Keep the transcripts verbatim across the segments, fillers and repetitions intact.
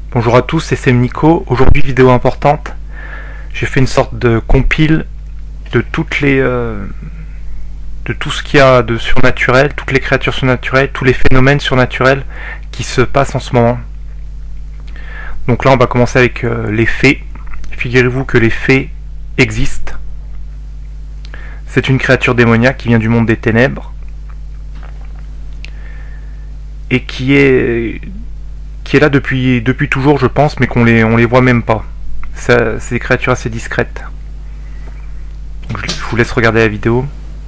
Bonjour à tous, c'est Nico. Aujourd'hui, vidéo importante. J'ai fait une sorte de compile de toutes les euh, de tout ce qu'il y a de surnaturel, toutes les créatures surnaturelles, tous les phénomènes surnaturels qui se passent en ce moment. Donc là, on va commencer avec euh, les fées. Figurez-vous que les fées existent. C'est une créature démoniaque qui vient du monde des ténèbres et qui est qui est là depuis, depuis toujours, je pense, mais qu'on les, on les voit même pas. C'est des créatures assez discrètes. Donc je, je vous laisse regarder la vidéo.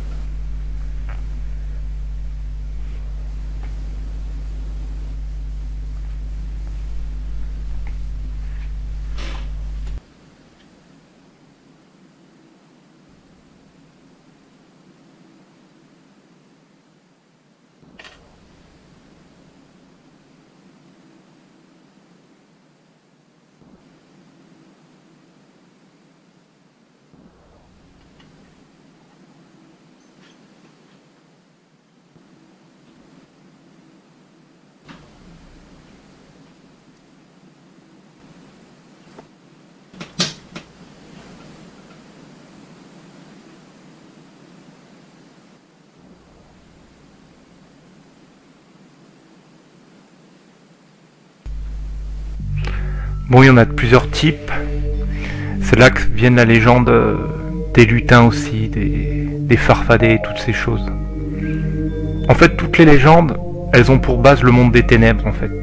Bon, il y en a de plusieurs types. C'est là que viennent la légende des lutins aussi, des, des farfadets, toutes ces choses. En fait, toutes les légendes, elles ont pour base le monde des ténèbres, en fait.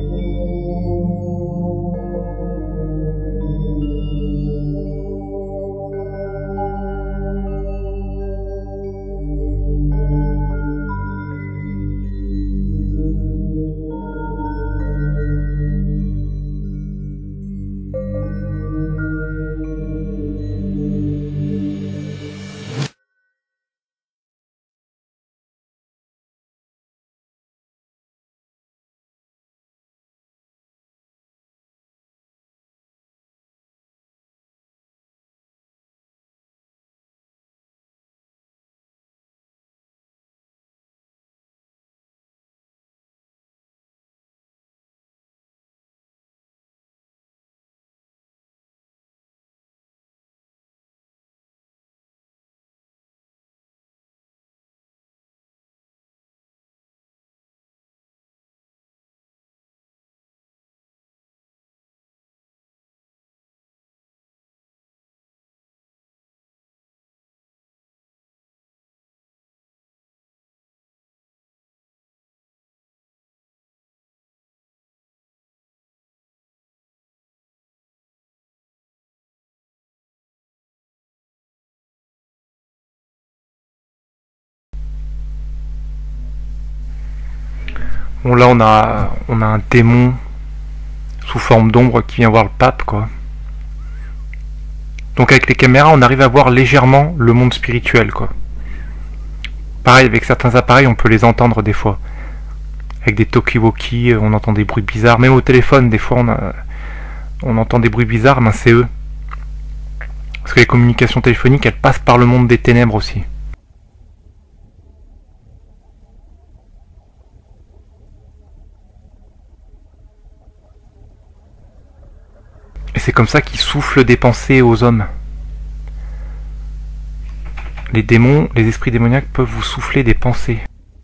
Bon, là on a on a un démon sous forme d'ombre qui vient voir le pape, quoi. Donc avec les caméras on arrive à voir légèrement le monde spirituel, quoi. Pareil, avec certains appareils on peut les entendre des fois. Avec des talkie-walkie, on entend des bruits bizarres. Même au téléphone, des fois on, a, on entend des bruits bizarres, ben c'est eux. Parce que les communications téléphoniques elles passent par le monde des ténèbres aussi. Et c'est comme ça qu'ils soufflent des pensées aux hommes. Les démons, les esprits démoniaques peuvent vous souffler des pensées.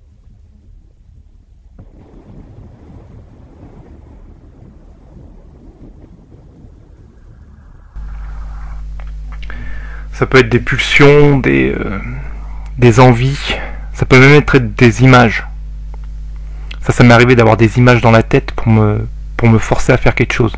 Ça peut être des pulsions, des, euh, des envies. Ça peut même être des images. Ça, ça m'est arrivé d'avoir des images dans la tête pour me, pour me forcer à faire quelque chose.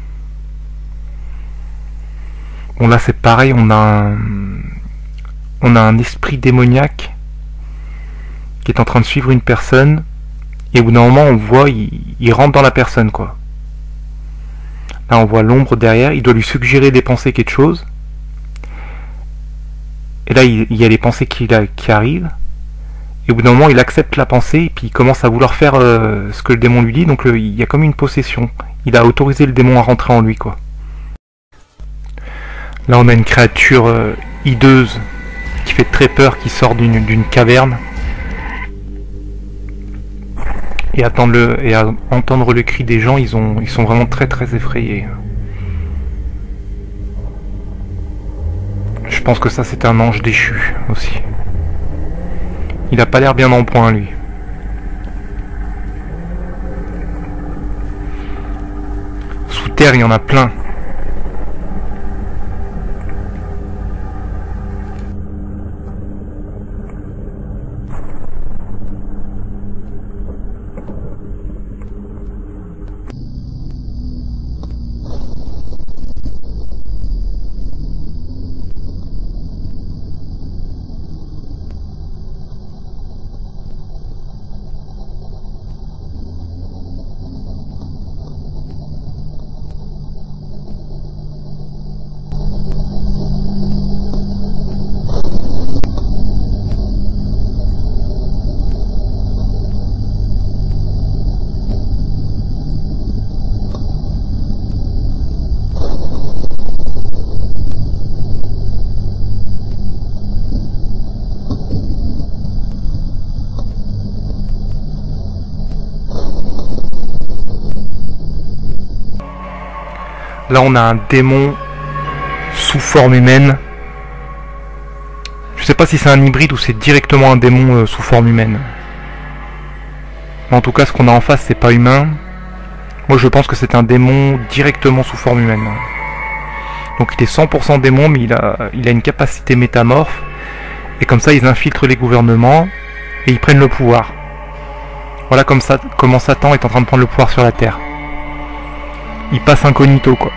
Bon, là c'est pareil, on a un, on a un esprit démoniaque qui est en train de suivre une personne et au bout d'un moment on voit, il, il rentre dans la personne, quoi. Là on voit l'ombre derrière, il doit lui suggérer des pensées, quelque chose. Et là il, il y a les pensées qui, qui arrivent et au bout d'un moment il accepte la pensée et puis il commence à vouloir faire euh, ce que le démon lui dit, donc le, il y a comme une possession. Il a autorisé le démon à rentrer en lui, quoi. Là on a une créature euh, hideuse qui fait très peur, qui sort d'une d'une caverne. Et, attendre le, et à entendre le cri des gens, ils, ont, ils sont vraiment très très effrayés. Je pense que ça c'est un ange déchu aussi. Il a pas l'air bien en point lui. Sous terre il y en a plein. Là on a un démon sous forme humaine. Je sais pas si c'est un hybride ou c'est directement un démon euh, sous forme humaine. Mais en tout cas ce qu'on a en face c'est pas humain. Moi je pense que c'est un démon directement sous forme humaine. Donc il est cent pour cent démon mais il a, il a une capacité métamorphe. Et comme ça ils infiltrent les gouvernements et ils prennent le pouvoir. Voilà comme ça, comment Satan est en train de prendre le pouvoir sur la Terre. Il passe incognito quoi.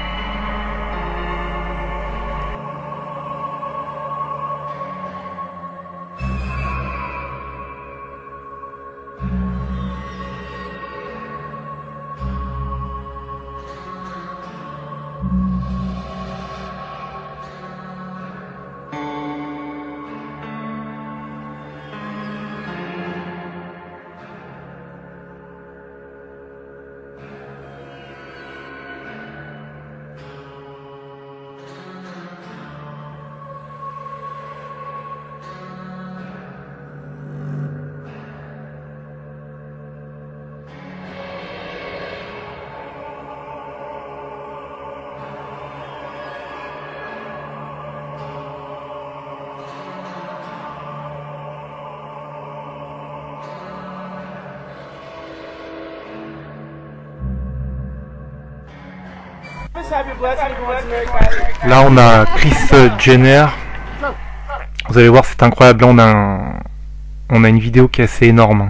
Là on a Kris Jenner. Vous allez voir c'est incroyable. Là on a un... on a une vidéo qui est assez énorme.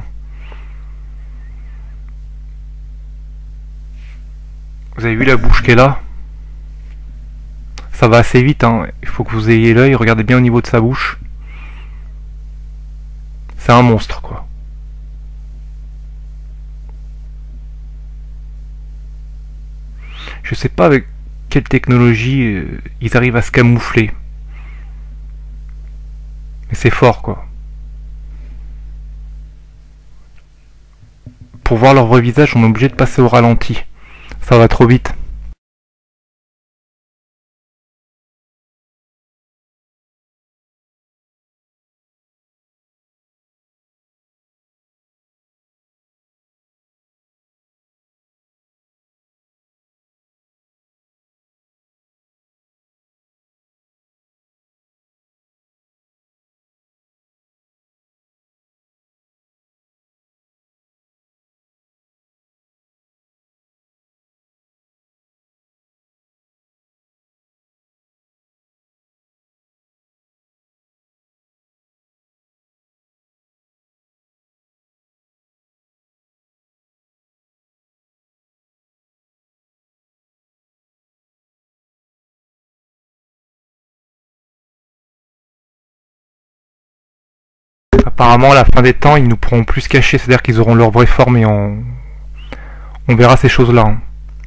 Vous avez vu la bouche qu'elle a? Ça va assez vite hein. Il faut que vous ayez l'œil. Regardez bien au niveau de sa bouche. C'est un monstre quoi. Je sais pas avec quelle technologie euh, ils arrivent à se camoufler. Mais c'est fort quoi. Pour voir leur vrai visage, on est obligé de passer au ralenti. Ça va trop vite. Apparemment, à la fin des temps, ils nous pourront plus se cacher, c'est-à-dire qu'ils auront leur vraie forme et on, on verra ces choses-là. Hein.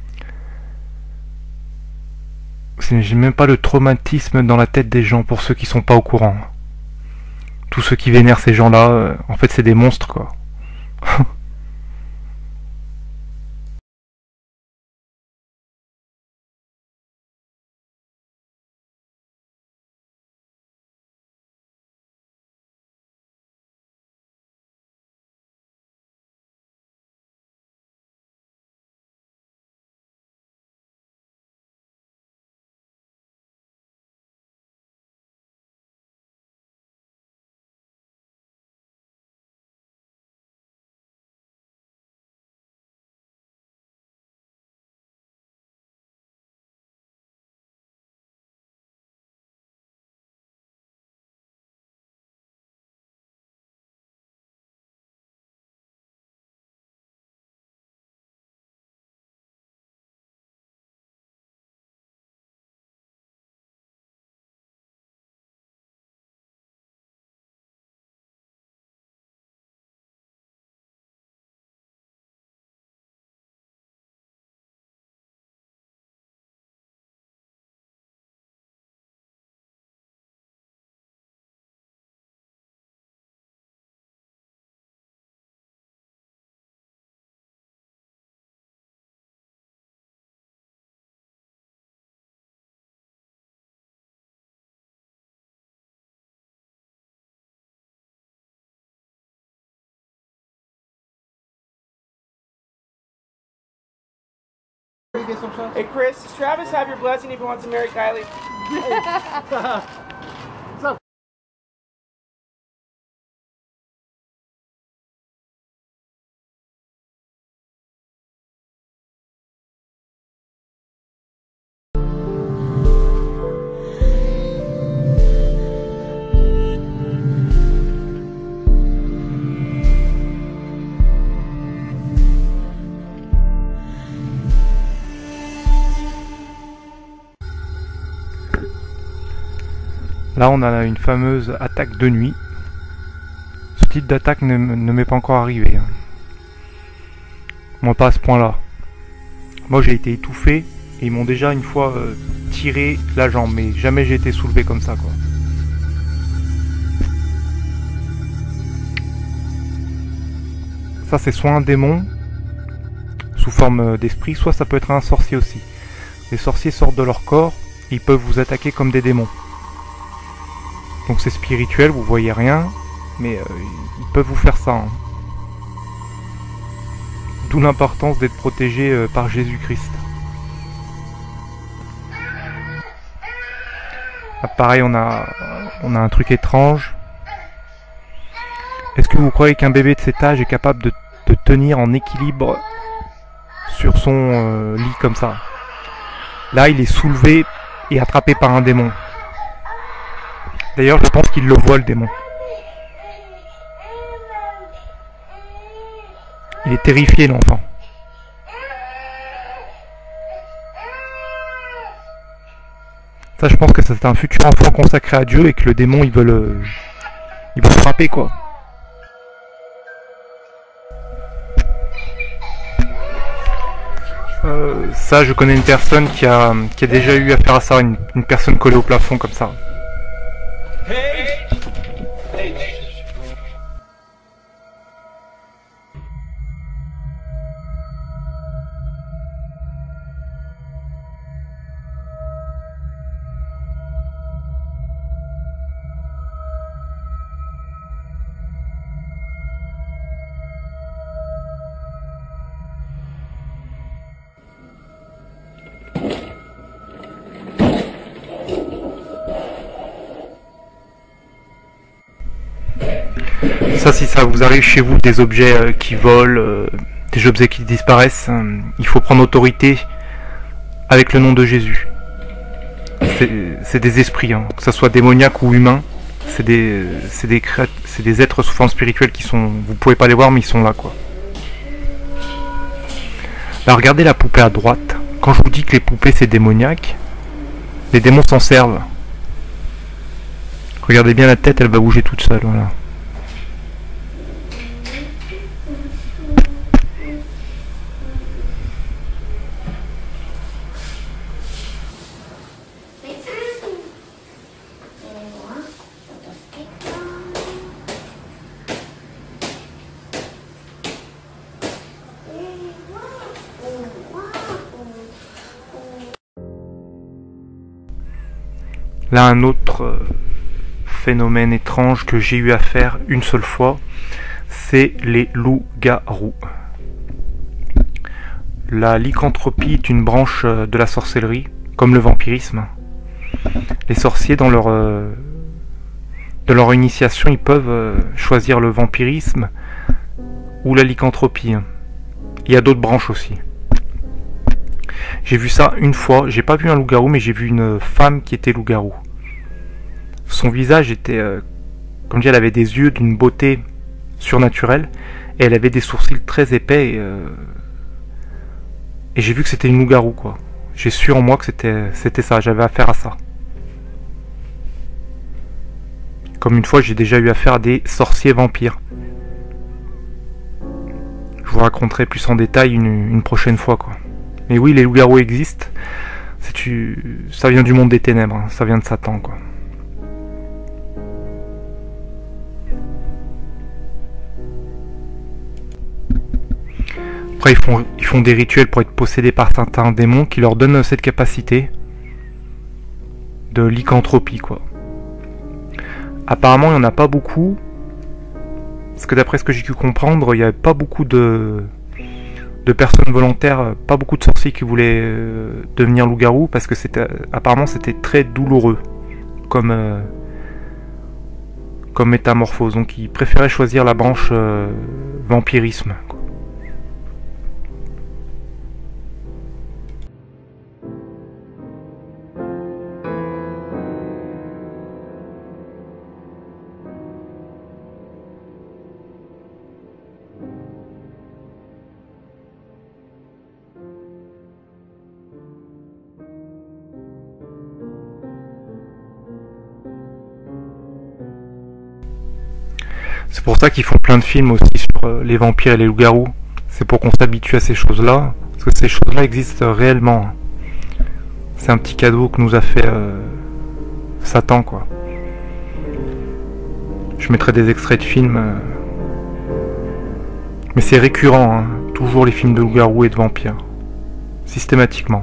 J'ai même pas le traumatisme dans la tête des gens pour ceux qui sont pas au courant. Tous ceux qui vénèrent ces gens-là, euh, en fait, c'est des monstres, quoi. get some shots? Hey Chris, does Travis have your blessing if he wants to marry Kylie? What's up? Là on a une fameuse attaque de nuit. Ce type d'attaque ne, ne m'est pas encore arrivé. Moi pas à ce point là. Moi j'ai été étouffé et ils m'ont déjà une fois euh, tiré la jambe, mais jamais j'ai été soulevé comme ça quoi. Ça c'est soit un démon sous forme d'esprit, soit ça peut être un sorcier aussi. Les sorciers sortent de leur corps et ils peuvent vous attaquer comme des démons. Donc c'est spirituel, vous voyez rien, mais euh, ils peuvent vous faire ça. Hein. D'où l'importance d'être protégé euh, par Jésus-Christ. Ah, pareil, on a, on a un truc étrange. Est-ce que vous croyez qu'un bébé de cet âge est capable de, de tenir en équilibre sur son euh, lit comme ça? Là, il est soulevé et attrapé par un démon. D'ailleurs, je pense qu'il le voit, le démon. Il est terrifié, l'enfant. Ça, je pense que c'est un futur enfant consacré à Dieu et que le démon, il veut le, il veut le frapper, quoi. Euh, ça, je connais une personne qui a, qui a déjà eu affaire à ça, une, une personne collée au plafond comme ça. Hey! Hey! Ça, si ça vous arrive chez vous, des objets euh, qui volent, euh, des objets qui disparaissent, euh, il faut prendre autorité avec le nom de Jésus. C'est des esprits, hein, que ce soit démoniaques ou humains, c'est des, des, des êtres sous forme spirituelle qui sont... Vous pouvez pas les voir, mais ils sont là, quoi. Là, regardez la poupée à droite. Quand je vous dis que les poupées, c'est démoniaque, les démons s'en servent. Regardez bien la tête, elle va bouger toute seule, voilà. Là, un autre euh, phénomène étrange que j'ai eu à faire une seule fois, c'est les loups-garous. La lycanthropie est une branche euh, de la sorcellerie, comme le vampirisme. Les sorciers, dans leur, euh, de leur initiation, ils peuvent euh, choisir le vampirisme ou la lycanthropie. Il y a d'autres branches aussi. J'ai vu ça une fois, j'ai pas vu un loup-garou, mais j'ai vu une femme qui était loup-garou. Son visage était, euh, comme dit, elle avait des yeux d'une beauté surnaturelle, et elle avait des sourcils très épais, et, euh, et j'ai vu que c'était une loup-garou, quoi. J'ai su en moi que c'était c'était ça, j'avais affaire à ça. Comme une fois, j'ai déjà eu affaire à des sorciers vampires. Je vous raconterai plus en détail une, une prochaine fois, quoi. Mais oui, les loups-garous existent. Tu... Ça vient du monde des ténèbres, hein. Ça vient de Satan, quoi. Après, ils font, ils font des rituels pour être possédés par certains démons qui leur donnent cette capacité de lycanthropie, quoi. Apparemment, il n'y en a pas beaucoup. Parce que d'après ce que j'ai pu comprendre, il n'y a pas beaucoup de... de de personnes volontaires, pas beaucoup de sorciers qui voulaient euh, devenir loup-garou parce que c'était apparemment c'était très douloureux comme euh, comme métamorphose. Donc ils préféraient choisir la branche euh, vampirisme, quoi. C'est pour ça qu'ils font plein de films aussi sur euh, les vampires et les loups-garous. C'est pour qu'on s'habitue à ces choses-là, parce que ces choses-là existent réellement. C'est un petit cadeau que nous a fait euh, Satan, quoi. Je mettrai des extraits de films. Euh... Mais c'est récurrent, hein. Toujours les films de loups-garous et de vampires. Systématiquement.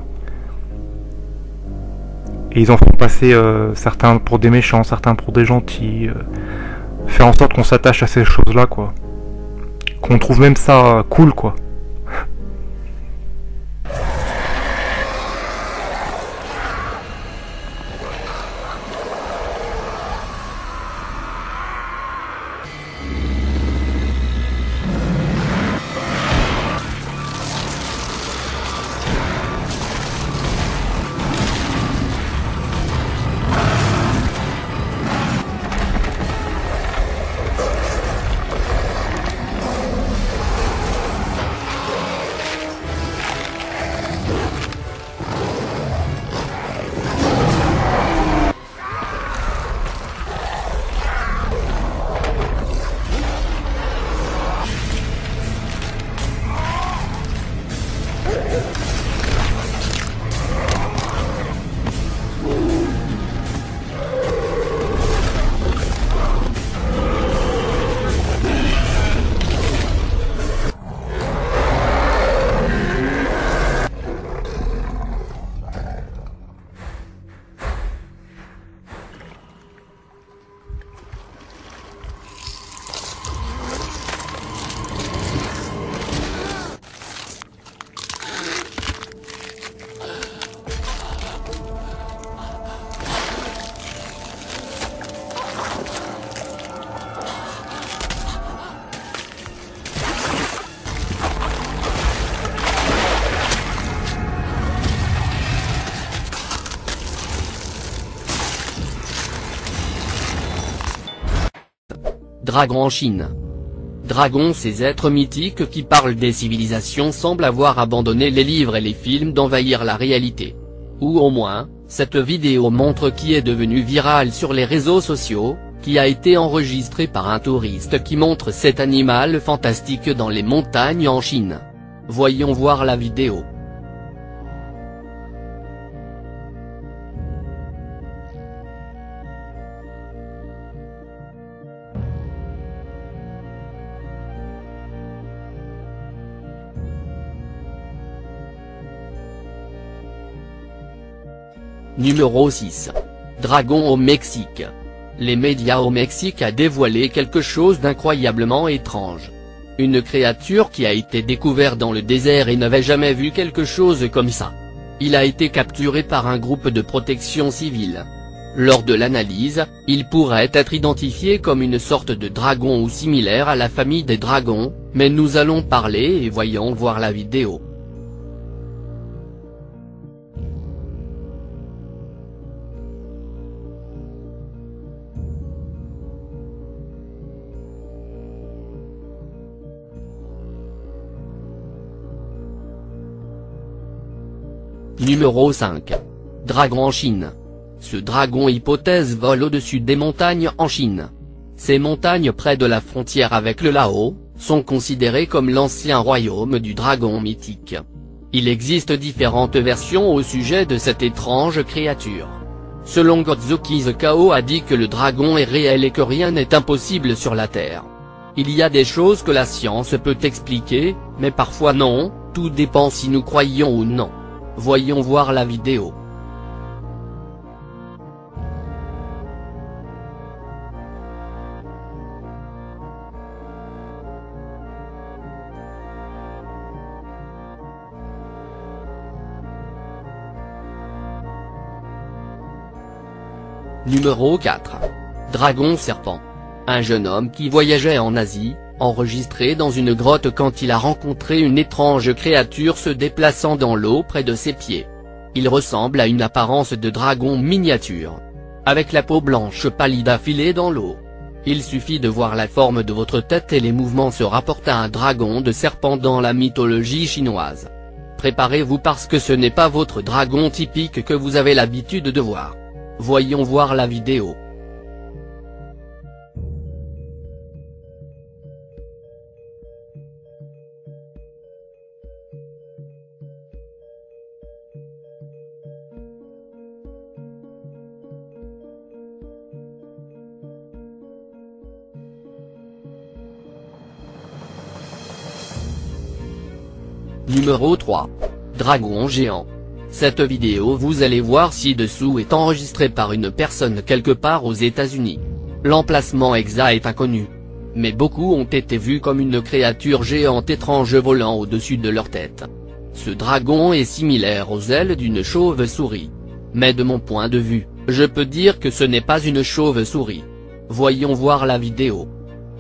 Et ils en font passer euh, certains pour des méchants, certains pour des gentils. Euh... Faire en sorte qu'on s'attache à ces choses-là, quoi. Qu'on trouve même ça cool, quoi. Dragon en Chine. Dragons, ces êtres mythiques qui parlent des civilisations, semblent avoir abandonné les livres et les films d'envahir la réalité. Ou au moins, cette vidéo montre qui est devenu viral sur les réseaux sociaux, qui a été enregistrée par un touriste qui montre cet animal fantastique dans les montagnes en Chine. Voyons voir la vidéo. Numéro six. Dragon au Mexique. Les médias au Mexique a dévoilé quelque chose d'incroyablement étrange. Une créature qui a été découverte dans le désert et n'avait jamais vu quelque chose comme ça. Il a été capturé par un groupe de protection civile. Lors de l'analyse, il pourrait être identifié comme une sorte de dragon ou similaire à la famille des dragons, mais nous allons parler et voyons voir la vidéo. Numéro cinq. Dragon en Chine. Ce dragon hypothèse vole au-dessus des montagnes en Chine. Ces montagnes près de la frontière avec le Laos, sont considérées comme l'ancien royaume du dragon mythique. Il existe différentes versions au sujet de cette étrange créature. Selon Gozuki the Kao a dit que le dragon est réel et que rien n'est impossible sur la Terre. Il y a des choses que la science peut expliquer, mais parfois non, tout dépend si nous croyons ou non. Voyons voir la vidéo. Numéro quatre. Dragon serpent. Un jeune homme qui voyageait en Asie, enregistré dans une grotte quand il a rencontré une étrange créature se déplaçant dans l'eau près de ses pieds. Il ressemble à une apparence de dragon miniature, avec la peau blanche pâlide affilée dans l'eau. Il suffit de voir la forme de votre tête et les mouvements se rapportent à un dragon de serpent dans la mythologie chinoise. Préparez-vous parce que ce n'est pas votre dragon typique que vous avez l'habitude de voir. Voyons voir la vidéo. Numéro trois. Dragon géant. Cette vidéo vous allez voir ci-dessous est enregistrée par une personne quelque part aux États-Unis. L'emplacement exact est inconnu, mais beaucoup ont été vus comme une créature géante étrange volant au-dessus de leur tête. Ce dragon est similaire aux ailes d'une chauve-souris. Mais de mon point de vue, je peux dire que ce n'est pas une chauve-souris. Voyons voir la vidéo.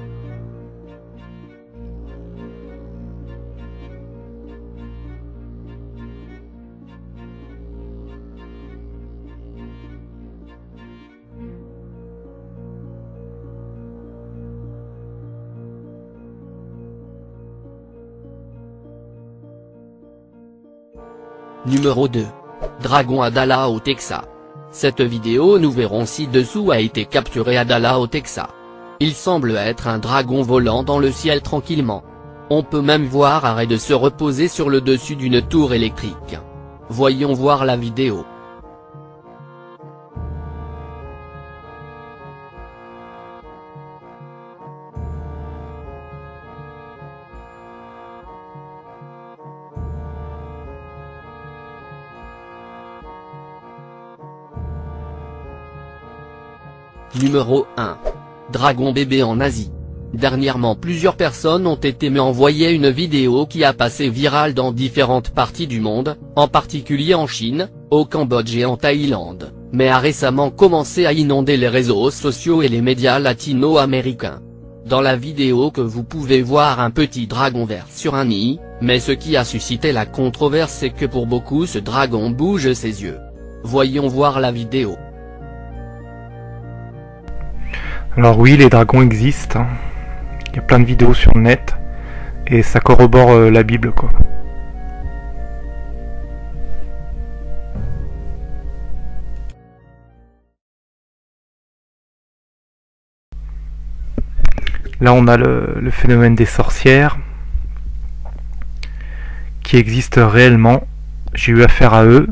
Numéro deux. Dragon à Dallas au Texas. Cette vidéo nous verrons ci-dessous a été capturée à Dallas au Texas. Il semble être un dragon volant dans le ciel tranquillement. On peut même voir arrêt de se reposer sur le dessus d'une tour électrique. Voyons voir la vidéo. Numéro un. Dragon bébé en Asie. Dernièrement plusieurs personnes ont été m'envoyer une vidéo qui a passé virale dans différentes parties du monde, en particulier en Chine, au Cambodge et en Thaïlande, mais a récemment commencé à inonder les réseaux sociaux et les médias latino-américains. Dans la vidéo que vous pouvez voir un petit dragon vert sur un nid, mais ce qui a suscité la controverse c'est que pour beaucoup ce dragon bouge ses yeux. Voyons voir la vidéo. Alors oui, les dragons existent. Il y a plein de vidéos sur le net. Et ça corrobore euh, la Bible, quoi. Là, on a le, le phénomène des sorcières qui existe réellement. J'ai eu affaire à eux.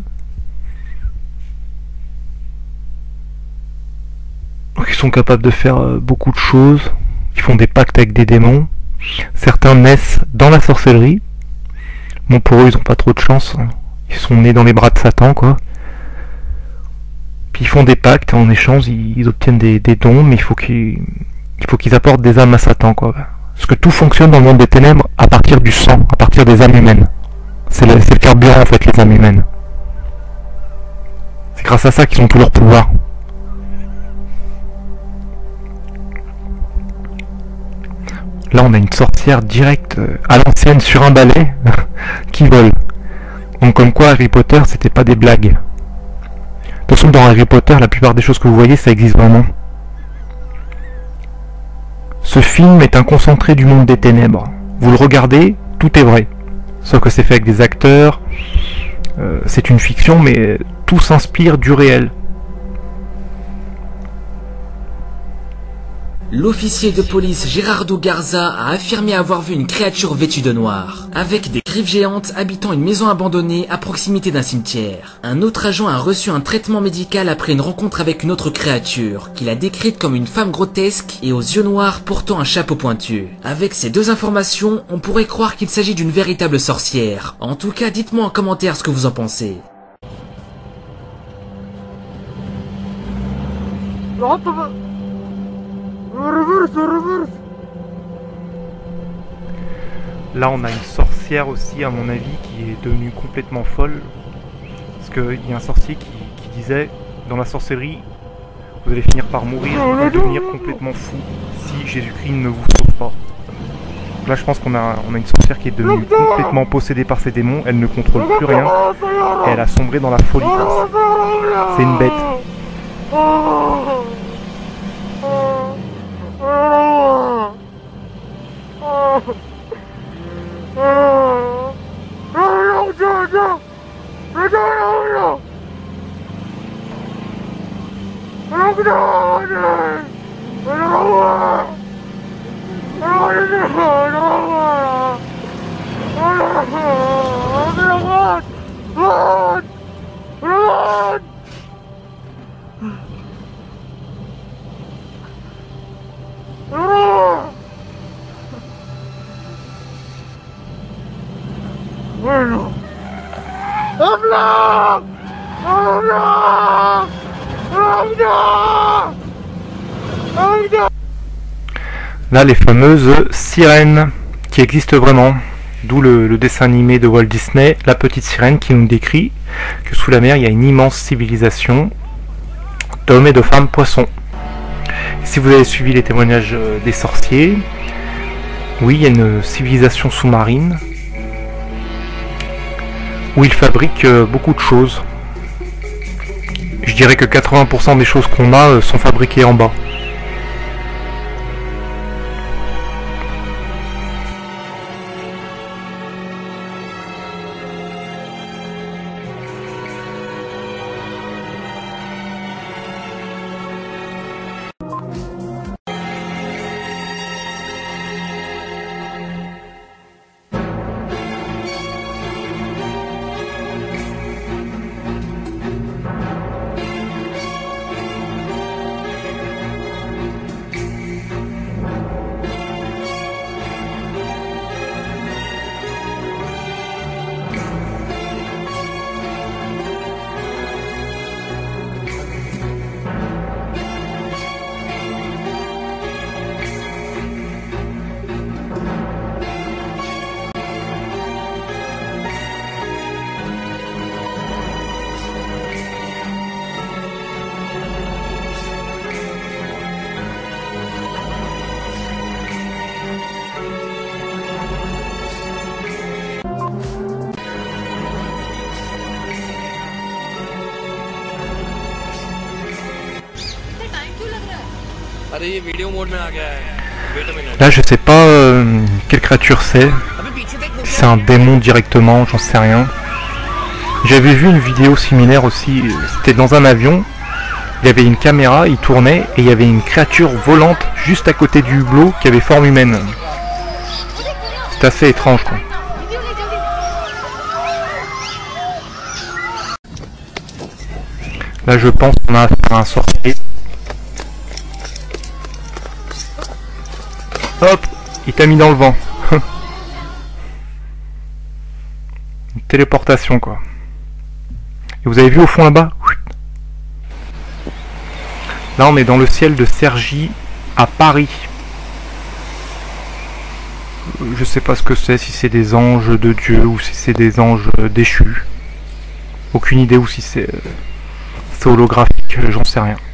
Donc, ils sont capables de faire euh, beaucoup de choses. Ils font des pactes avec des démons. Certains naissent dans la sorcellerie. Bon, pour eux, ils n'ont pas trop de chance. Ils sont nés dans les bras de Satan, quoi. Puis ils font des pactes. En échange, ils, ils obtiennent des, des dons, mais il faut qu'ils il faut qu'ils apportent des âmes à Satan, quoi. Parce que tout fonctionne dans le monde des ténèbres à partir du sang, à partir des âmes humaines. C'est le, c'est le carburant, en fait, les âmes humaines. C'est grâce à ça qu'ils ont tout leur pouvoir. Là, on a une sorcière directe à l'ancienne sur un balai qui vole. Donc, comme quoi, Harry Potter, c'était pas des blagues. De toute façon, dans Harry Potter, la plupart des choses que vous voyez, ça existe vraiment. Ce film est un concentré du monde des ténèbres. Vous le regardez, tout est vrai. Sauf que c'est fait avec des acteurs, euh, c'est une fiction, mais tout s'inspire du réel. L'officier de police Gerardo Garza a affirmé avoir vu une créature vêtue de noir, avec des griffes géantes habitant une maison abandonnée à proximité d'un cimetière. Un autre agent a reçu un traitement médical après une rencontre avec une autre créature, qu'il a décrite comme une femme grotesque et aux yeux noirs portant un chapeau pointu. Avec ces deux informations, on pourrait croire qu'il s'agit d'une véritable sorcière. En tout cas, dites-moi en commentaire ce que vous en pensez. Là, on a une sorcière aussi, à mon avis, qui est devenue complètement folle. Parce qu'il y a un sorcier qui, qui disait, dans la sorcellerie, Vous allez finir par mourir et devenir complètement fou si Jésus-Christ ne vous sauve pas. Là, je pense qu'on a, on a une sorcière qui est devenue complètement possédée par ses démons. Elle ne contrôle plus rien. Et elle a sombré dans la folie. C'est une bête. Là, les fameuses sirènes qui existent vraiment, d'où le, le dessin animé de Walt Disney, La Petite Sirène, qui nous décrit que sous la mer il y a une immense civilisation d'hommes et de femmes poissons. Si vous avez suivi les témoignages des sorciers, oui, il y a une civilisation sous-marine où ils fabriquent beaucoup de choses. Je dirais que quatre-vingts pour cent des choses qu'on a sont fabriquées en bas. Là, je sais pas euh, quelle créature c'est. C'est un démon directement, j'en sais rien. J'avais vu une vidéo similaire aussi. C'était dans un avion. Il y avait une caméra, il tournait et il y avait une créature volante juste à côté du hublot qui avait forme humaine. C'est assez étrange, quoi. Là, je pense qu'on a affaire à un sorcier. Hop, il t'a mis dans le vent. Une téléportation, quoi. Et vous avez vu au fond là-bas? Là, on est dans le ciel de Cergy, à Paris. Je sais pas ce que c'est, si c'est des anges de Dieu ou si c'est des anges déchus. Aucune idée, ou si c'est c'est holographique, j'en sais rien.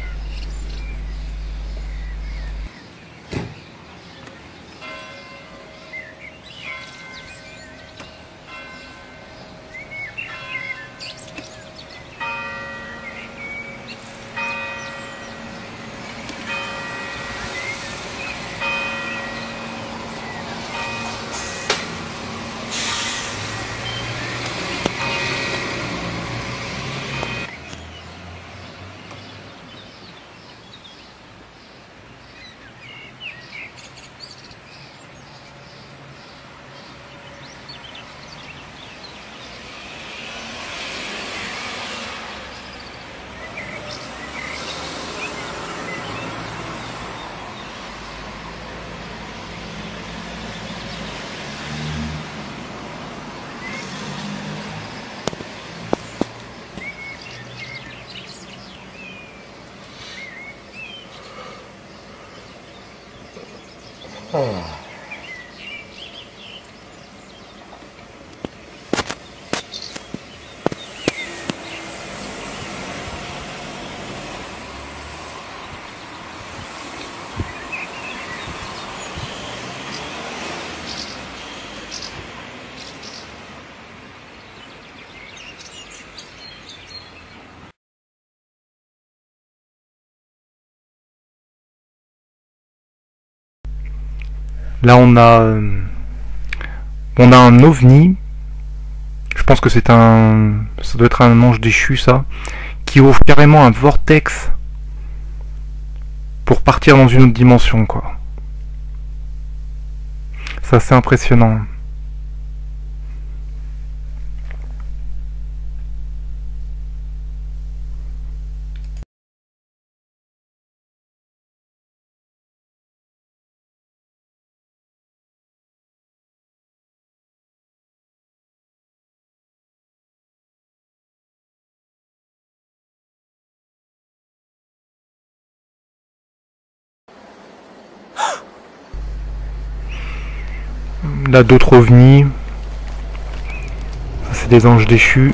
Oh. Là on a euh, on a un ovni. Je pense que c'est un, ça doit être un ange déchu ça, qui ouvre carrément un vortex pour partir dans une autre dimension quoi. C'est assez impressionnant. Là d'autres ovnis. Ça c'est des anges déchus.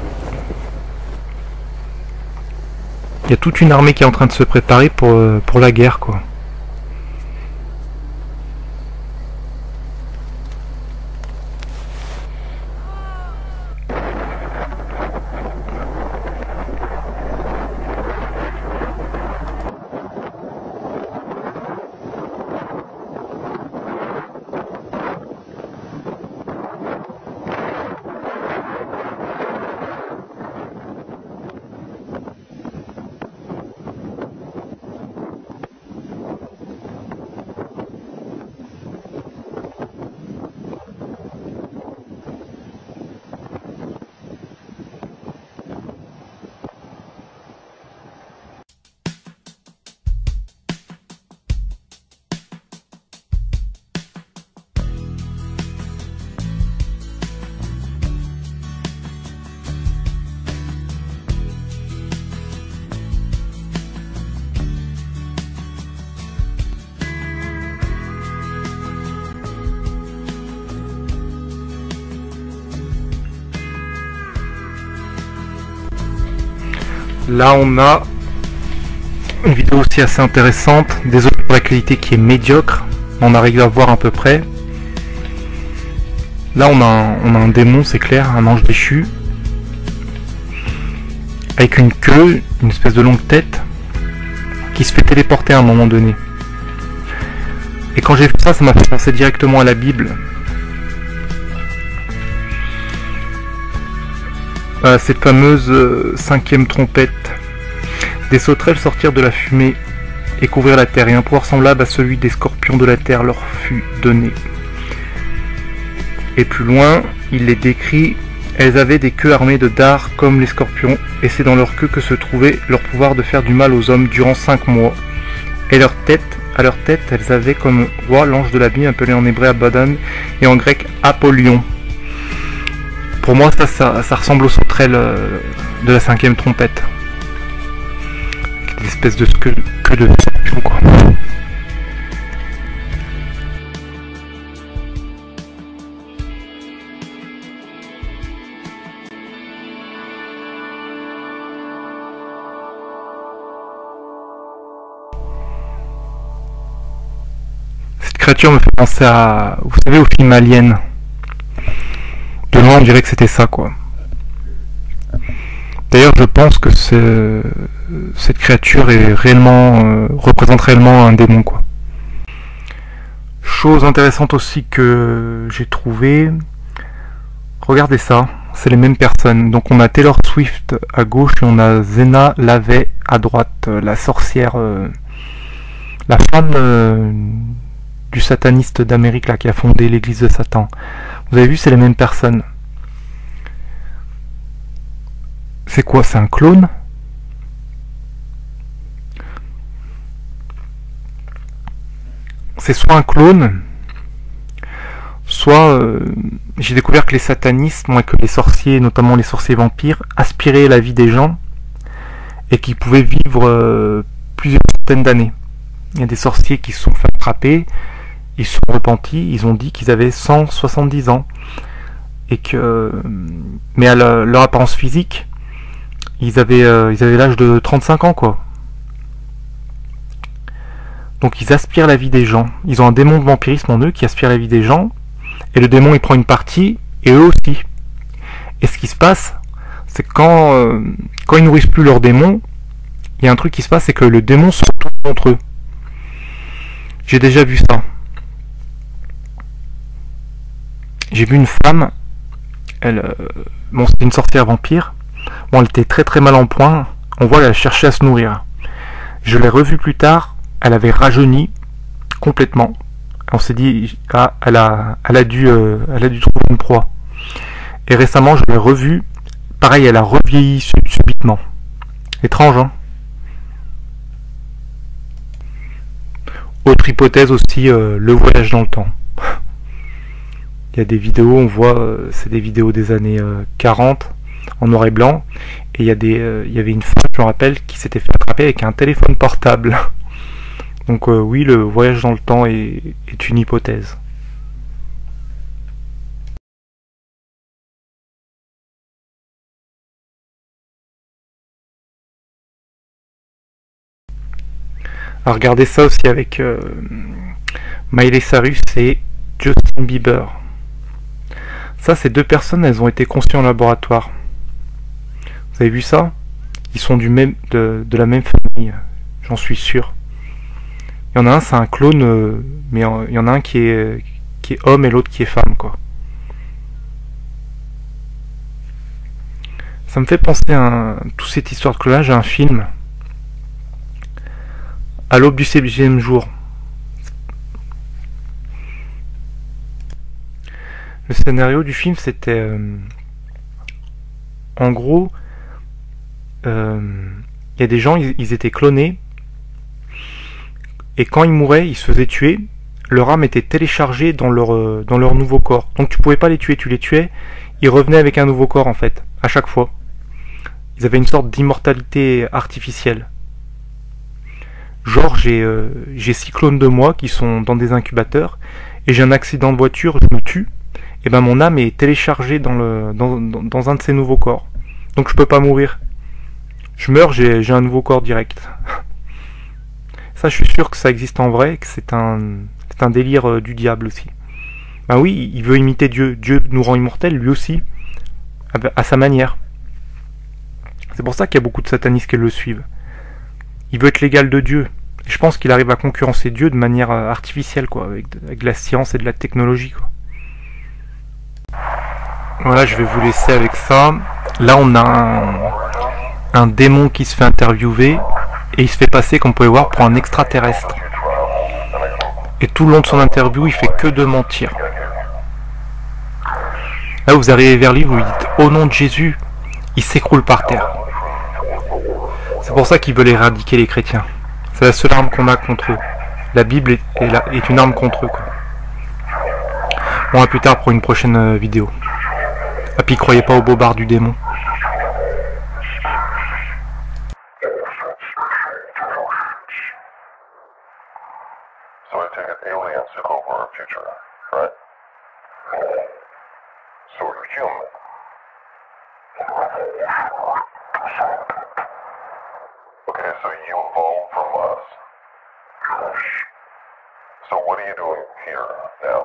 Il y a toute une armée qui est en train de se préparer pour, pour la guerre quoi. Là on a une vidéo aussi assez intéressante, désolé pour la qualité qui est médiocre, on arrive à voir à peu près. Là on a un, on a un démon, c'est clair, un ange déchu, avec une queue, une espèce de longue tête, qui se fait téléporter à un moment donné. Et quand j'ai vu ça, ça m'a fait penser directement à la Bible. Euh, cette fameuse euh, cinquième trompette. Des sauterelles sortirent de la fumée et couvrirent la terre, et un pouvoir semblable à celui des scorpions de la terre leur fut donné. Et plus loin, il les décrit, elles avaient des queues armées de dards comme les scorpions, et c'est dans leur queue que se trouvait leur pouvoir de faire du mal aux hommes durant cinq mois. Et leur tête, à leur tête, elles avaient comme roi l'ange de l'abîme, appelé en hébreu Abaddon et en grec Apollyon. Pour moi, ça, ça, ça ressemble aux sauterelles euh, de la cinquième trompette. Des espèces de queue, queue de scorpion, quoi. Cette créature me fait penser à, vous savez, au film Alien. De loin, on dirait que c'était ça, quoi. D'ailleurs, je pense que cette créature est réellement, euh, représente réellement un démon, quoi. Chose intéressante aussi que j'ai trouvé. Regardez ça, c'est les mêmes personnes. Donc on a Taylor Swift à gauche et on a Zena Lavey à droite, la sorcière, euh, la femme euh, du sataniste d'Amérique là qui a fondé l'église de Satan. Vous avez vu, c'est les mêmes personnes. C'est quoi? C'est un clone? C'est soit un clone, soit euh, j'ai découvert que les satanistes, moi que les sorciers, notamment les sorciers vampires, aspiraient la vie des gens et qui pouvaient vivre euh, plusieurs centaines d'années. Il y a des sorciers qui se sont fait attraper, ils se sont repentis, ils ont dit qu'ils avaient cent soixante-dix ans et que, mais à la, leur apparence physique, ils avaient, euh, ils avaient l'âge de trente-cinq ans, quoi. Donc ils aspirent la vie des gens. Ils ont un démon de vampirisme en eux qui aspire la vie des gens. Et le démon il prend une partie, et eux aussi. Et ce qui se passe, c'est que quand, euh, quand ils nourrissent plus leur démon, il y a un truc qui se passe, c'est que le démon se retourne contre eux. J'ai déjà vu ça. j'ai vu une femme, elle, euh, bon c'était une sorcière vampire, bon elle était très très mal en point, on voit qu'elle cherchait à se nourrir. Je l'ai revue plus tard, elle avait rajeuni complètement. On s'est dit, ah, elle a, elle a dû, euh, elle a dû trouver une proie. Et récemment, je l'ai revue, pareil, elle a revieilli subitement. Étrange, hein? Autre hypothèse aussi, euh, le voyage dans le temps. Il y a des vidéos, on voit, euh, c'est des vidéos des années euh, quarante, en noir et blanc, et il y, a des, euh, il y avait une femme, je me rappelle, qui s'était fait attraper avec un téléphone portable. Donc euh, oui, le voyage dans le temps est, est une hypothèse. Alors regardez ça aussi avec euh, Miley Cyrus et Justin Bieber. Ça, ces deux personnes, elles ont été conçues en laboratoire. Vous avez vu ça? Ils sont du même, de, de la même famille, j'en suis sûr. Il y en a un, c'est un clone, euh, mais il y en a un qui est, qui est homme et l'autre qui est femme, quoi. Ça me fait penser à toute cette histoire de clonage à un film. À l'aube du septième jour. Le scénario du film, c'était... Euh, en gros, il euh, y a des gens, ils, ils étaient clonés, et quand ils mouraient, ils se faisaient tuer, leur âme était téléchargée dans leur, euh, dans leur nouveau corps. Donc tu pouvais pas les tuer, tu les tuais, ils revenaient avec un nouveau corps en fait, à chaque fois. Ils avaient une sorte d'immortalité artificielle. Genre, j'ai euh, j'ai six clones de moi qui sont dans des incubateurs, et j'ai un accident de voiture, je me tue, et ben mon âme est téléchargée dans, le, dans, dans, dans un de ces nouveaux corps. Donc je peux pas mourir. Je meurs, j'ai j'ai un nouveau corps direct. Ça, je suis sûr que ça existe en vrai, que c'est un, c'est un délire euh, du diable aussi. Ben oui, il veut imiter Dieu. Dieu nous rend immortels, lui aussi, à, à sa manière. C'est pour ça qu'il y a beaucoup de satanistes qui le suivent. Il veut être l'égal de Dieu. Et je pense qu'il arrive à concurrencer Dieu de manière artificielle, quoi, avec de, avec de la science et de la technologie, quoi. Voilà, je vais vous laisser avec ça. Là, on a un, un démon qui se fait interviewer et il se fait passer, comme vous pouvez voir, pour un extraterrestre. Et tout le long de son interview, il fait que de mentir. Là, vous arrivez vers lui, vous lui dites « Au nom de Jésus », il s'écroule par terre. C'est pour ça qu'ils veulent éradiquer les chrétiens. C'est la seule arme qu'on a contre eux. La Bible est, est, la, est une arme contre eux, quoi. Bon, à plus tard pour une prochaine vidéo. Ah, puis croyez pas au bobard du démon. So I take it aliens took over our future, right? So we're human. Okay, so you evolved from us. So what are you doing here now?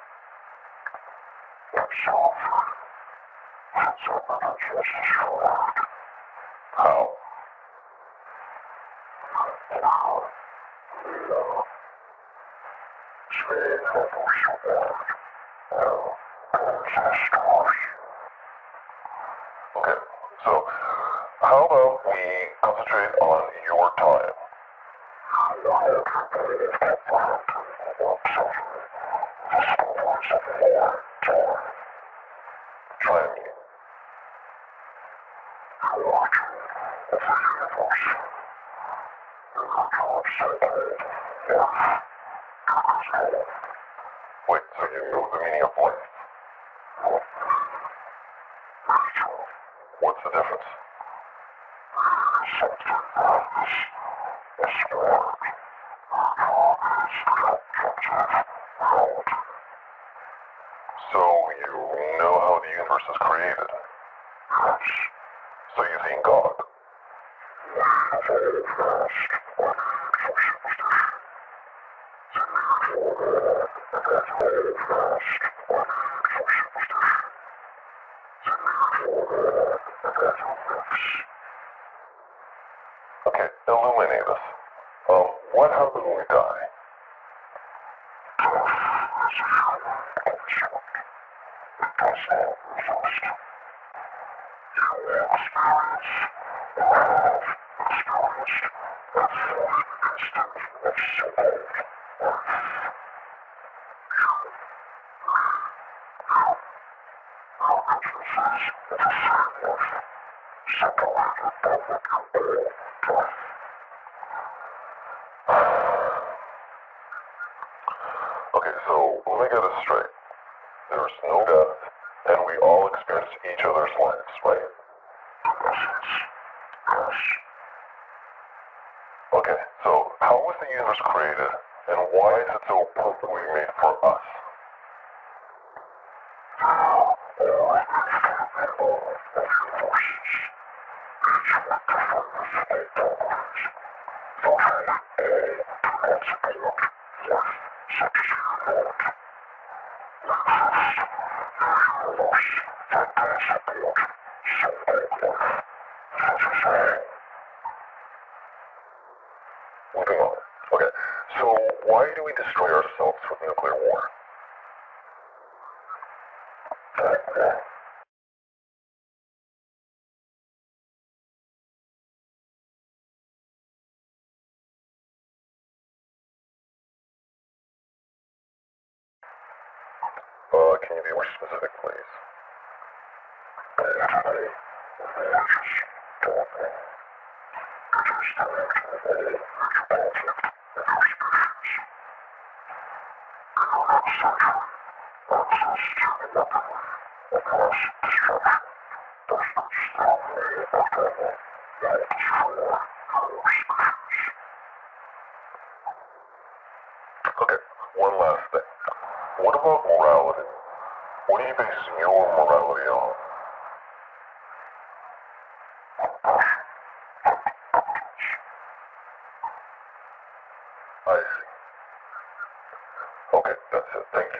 How? Okay, so how about we concentrate on your time? Try me. Wait, so you know the meaning of life? What's the difference? So you know how the universe is created? So you think God? Okay, illuminate us. Um, what happens when we die? Okay, so let me get this straight. There's no death, and we all experience each other's lives, right? Okay, so how was the universe created, and why is it so perfectly made for us? Moving on. Okay, so why do we destroy ourselves with nuclear war? Uh, can you be more specific, please? Okay, one last thing. What about morality? What do you base your morality on? I see. Okay, that's it. Thank you.